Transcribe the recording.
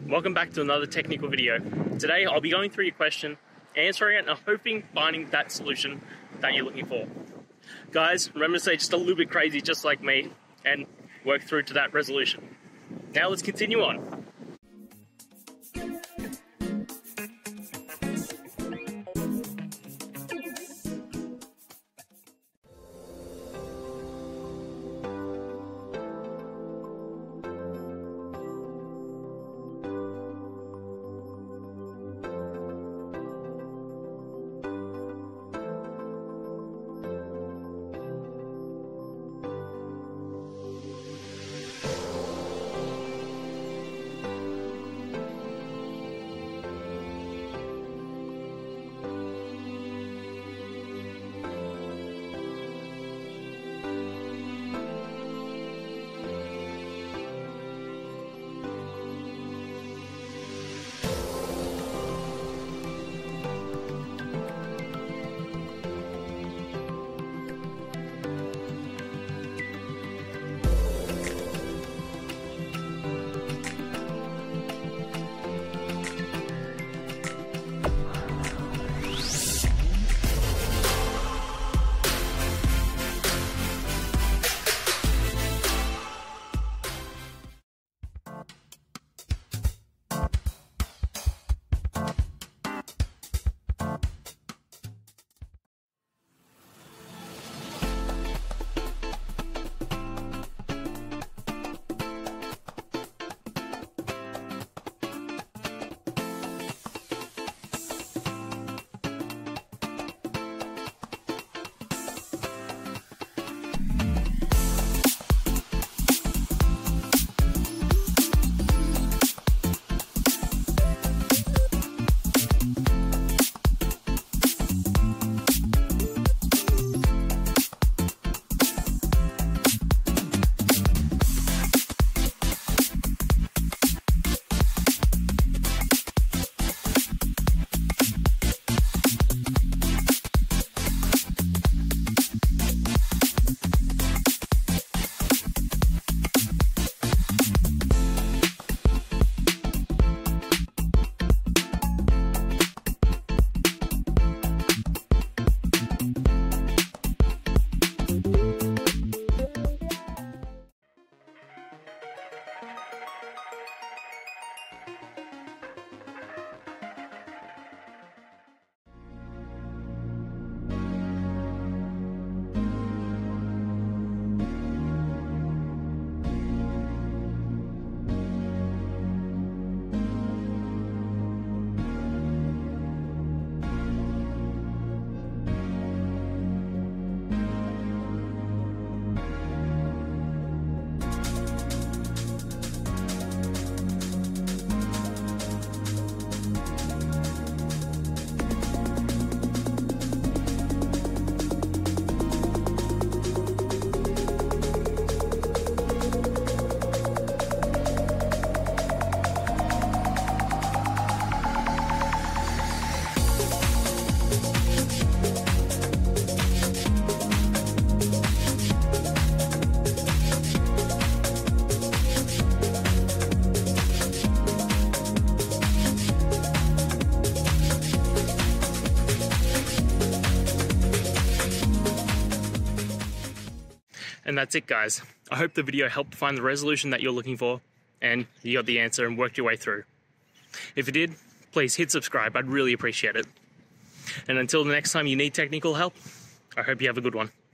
welcome back to another technical video. Today I'll be going through your question, answering it, and hoping finding that solution that you're looking for. Guys, remember to stay just a little bit crazy just like me and work through to that resolution. Now let's continue on. And that's it, guys. I hope the video helped find the resolution that you're looking for and you got the answer and worked your way through. If you did, please hit subscribe. I'd really appreciate it. And until the next time you need technical help, I hope you have a good one.